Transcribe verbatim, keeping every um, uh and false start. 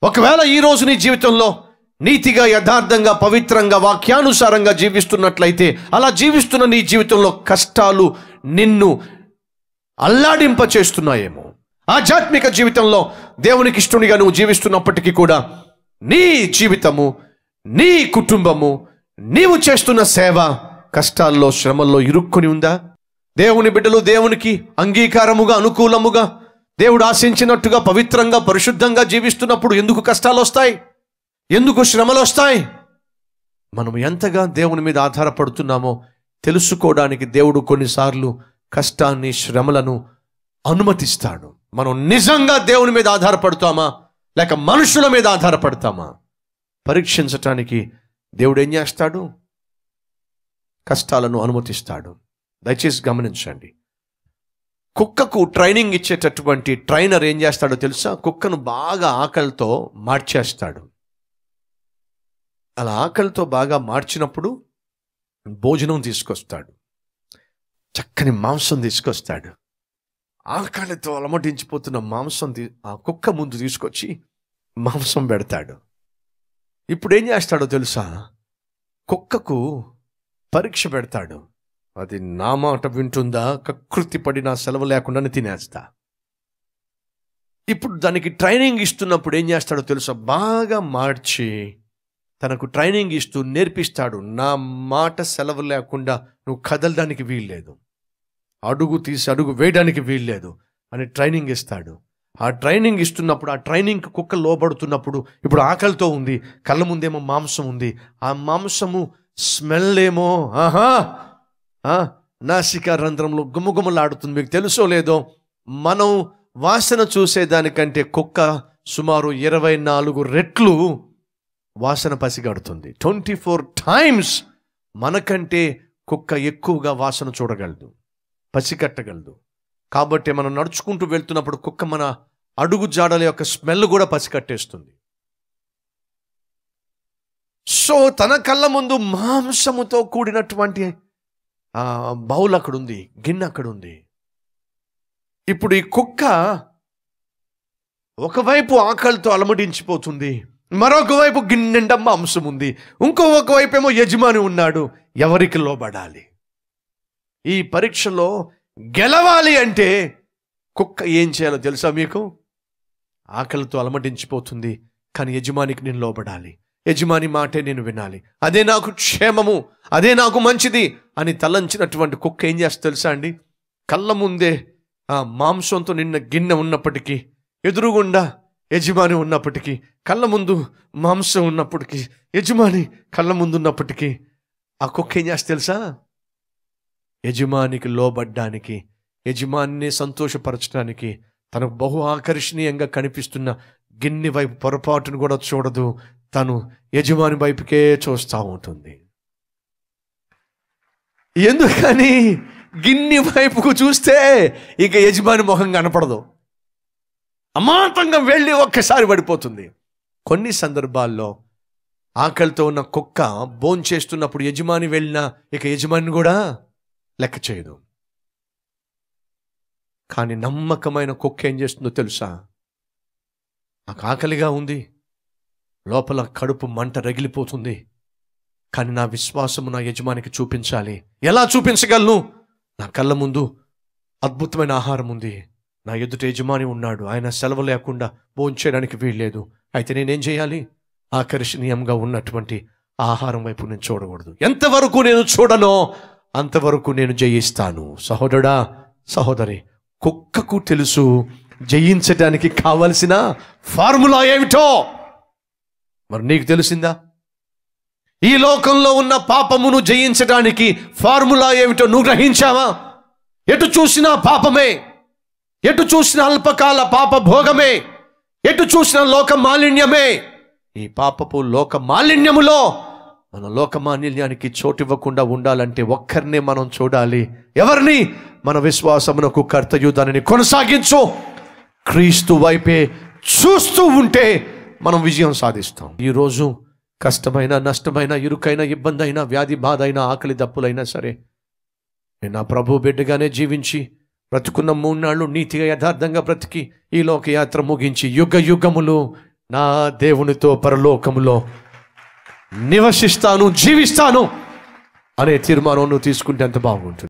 ఒకవేళ ఈరోజు నీ జీవితంలో నీతిగా, యథార్థంగా, పవిత్రంగా, వాక్యానుసారంగా జీవిస్తున్నట్లయితే, అలా జీవిస్తున్న నీ జీవితంలో కష్టాలు నిన్ను అల్లాడింప చేస్తున్నాయేమో. ఆధ్యాత్మిక జీవితంలో దేవునికి ఇష్టనిగా నువ్వు జీవిస్తున్నప్పటికీ కూడా నీ జీవితము, నీ కుటుంబము, నీవు చేస్తున్న సేవ కష్టాల్లో, శ్రమల్లో ఇరుక్కుని ఉందా? దేవుని బిడ్డలు దేవునికి అంగీకారముగా, అనుకూలముగా, దేవుడు ఆశించినట్టుగా పవిత్రంగా, పరిశుద్ధంగా జీవిస్తున్నప్పుడు ఎందుకు కష్టాలు వస్తాయి? ఎందుకు శ్రమలు వస్తాయి? మనం ఎంతగా దేవుని మీద ఆధారపడుతున్నామో తెలుసుకోవడానికి దేవుడు కొన్నిసార్లు కష్టాన్ని, శ్రమలను అనుమతిస్తాడు. మనం నిజంగా దేవుని మీద ఆధారపడతామా లేక మనుషుల మీద ఆధారపడతామా పరీక్షించటానికి దేవుడు ఏం చేస్తాడు? కష్టాలను అనుమతిస్తాడు. దయచేసి గమనించండి. కుక్కకు ట్రైనింగ్ ఇచ్చేటటువంటి ట్రైనర్ ఏం చేస్తాడో తెలుసా? కుక్కను బాగా ఆకలితో మార్చేస్తాడు. అలా ఆకలితో బాగా మార్చినప్పుడు భోజనం తీసుకొస్తాడు, చక్కని మాంసం తీసుకొస్తాడు. ఆకలితో అలమటించిపోతున్న మాంసం ఆ కుక్క ముందు తీసుకొచ్చి మాంసం పెడతాడు. ఇప్పుడు ఏం చేస్తాడో తెలుసా? కుక్కకు పరీక్ష పెడతాడు. అది నా మాట వింటుందా, కకృతి పడి నా సెలవు లేకుండానే తినేస్తా. ఇప్పుడు దానికి ట్రైనింగ్ ఇస్తున్నప్పుడు ఏం చేస్తాడో తెలుసా? బాగా మార్చి తనకు ట్రైనింగ్ ఇస్తూ నేర్పిస్తాడు. నా మాట సెలవు లేకుండా నువ్వు కదలడానికి వీల్లేదు, అడుగు తీసి అడుగు వేయడానికి వీల్లేదు అని ట్రైనింగ్ ఇస్తాడు. ఆ ట్రైనింగ్ ఇస్తున్నప్పుడు, ఆ ట్రైనింగ్కి కుక్క లోబడుతున్నప్పుడు, ఇప్పుడు ఆకలితో ఉంది, కళ్ళ ముందేమో మాంసం ఉంది. ఆ మాంసము స్మెల్ ఏమో ఆహా నాసికా రంధ్రంలో గుమగుమలాడుతుంది. మీకు తెలుసో లేదో, మనం వాసన చూసేదానికంటే కుక్క సుమారు ఇరవై నాలుగు రెట్లు వాసన పసిగడుతుంది. ట్వంటీ ఫోర్ టైమ్స్ మనకంటే కుక్క ఎక్కువగా వాసన చూడగలదు, పసిగట్టగలదు. కాబట్టి మనం నడుచుకుంటూ వెళ్తున్నప్పుడు కుక్క మన అడుగు జాడల యొక్క స్మెల్ కూడా పసిగట్టేస్తుంది. సో తన కళ్ళ ముందు మాంసముతో కూడినటువంటి బౌల్ అక్కడ ఉంది, గిన్నె అక్కడ ఉంది. ఇప్పుడు ఈ కుక్క ఒకవైపు ఆకలితో అలమటించిపోతుంది, మరొక వైపు గిన్నెండ మాంసం ఉంది, ఇంకొక వైపు ఏమో యజమాని ఉన్నాడు. ఎవరికి లోబడాలి? ఈ పరీక్షలో గెలవాలి అంటే కుక్క ఏం చేయాలో తెలుసా మీకు? ఆకలితో అలమటించిపోతుంది, కానీ యజమానికి నేను లోబడాలి, యజమాని మాటే నేను వినాలి, అదే నాకు క్షేమము, అదే నాకు మంచిది అని తలంచినటువంటి కుక్క ఏం చేస్తా తెలుసా అండి? కళ్ళ ముందే ఆ మాంసంతో నిన్న గిన్నె ఉన్నప్పటికీ, ఎదురుగుండా యజమాని ఉన్నప్పటికీ, కళ్ళ ముందు మాంసం ఉన్నప్పటికీ, యజమాని కళ్ళ ముందు ఉన్నప్పటికీ, ఆ కుక్క ఏం చేస్తా తెలుసా? యజమానికి లోబడ్డానికి, యజమానిని సంతోషపరచడానికి తనకు బహు ఆకర్షణీయంగా కనిపిస్తున్న గిన్నె వైపు పొరపాటును కూడా చూడదు, తను యజమాని వైపుకే చూస్తూ ఉంటుంది. ఎందుకని? గిన్నె వైపుకు చూస్తే ఇక యజమాని ముఖం కనపడదు, అమాంతంగా వెళ్ళి ఒక్కసారి పడిపోతుంది. కొన్ని సందర్భాల్లో ఆకలితో ఉన్న కుక్క భోంచేస్తున్నప్పుడు యజమాని వెళ్ళినా ఇక యజమాని కూడా లెక్క చేయదు. కానీ నమ్మకమైన కుక్క ఏం చేస్తుందో తెలుసా? నాకు ఆకలిగా ఉంది, లోపల కడుపు మంట రగిలిపోతుంది, కానీ నా విశ్వాసము నా యజమానికి చూపించాలి. ఎలా చూపించగలను? నా కళ్ళ ముందు అద్భుతమైన ఆహారం ఉంది, నా ఎదుట యజమాని ఉన్నాడు, ఆయన సెలవు లేకుండా భోంచేయడానికి వీల్లేదు. అయితే నేనేం చేయాలి? ఆకర్షణీయంగా ఉన్నటువంటి ఆహారం వైపు నేను చూడకూడదు. ఎంతవరకు నేను చూడనో అంతవరకు నేను జయిస్తాను. సహోదరుడా, సహోదరి, కుక్కకు తెలుసు జయించడానికి కావలసిన ఫార్ములా ఏమిటో. మరి నీకు తెలిసిందా? ఈ లోకంలో ఉన్న పాపమును జయించడానికి ఫార్ములా ఏమిటో నువ్వు గ్రహించావా? ఎటు చూసినా పాపమే, ఎటు చూసిన అల్పకాల పాప భోగమే, ఎటు చూసిన లోక మాలిన్యమే. ఈ పాపపు లోక మాలిన్యములో మన లోక మాలిన్యానికి చోటు ఇవ్వకుండా ఉండాలంటే ఒక్కరినే మనం చూడాలి. ఎవరిని? మన విశ్వాసమునకు కర్తయు దానిని కొనసాగించు క్రీస్తు వైపే చూస్తూ ఉంటే మనం విజయం సాధిస్తాం. ఈరోజు కష్టమైన, నష్టమైన, ఇరుకైన, ఇబ్బంది అయినా, వ్యాధి బాధ అయినా, ఆకలి దప్పులైనా సరే, నేను నా ప్రభు బిడ్డగానే జీవించి బ్రతుకున్న మూడు నాళ్ళు నీతిగా యథార్థంగా బ్రతికి ఈ లోక యాత్ర ముగించి యుగ యుగములు నా దేవునితో పరలోకములో నివసిస్తాను, జీవిస్తాను అనే తీర్మానం నువ్వు తీసుకుంటే ఎంత బాగుంటుంది.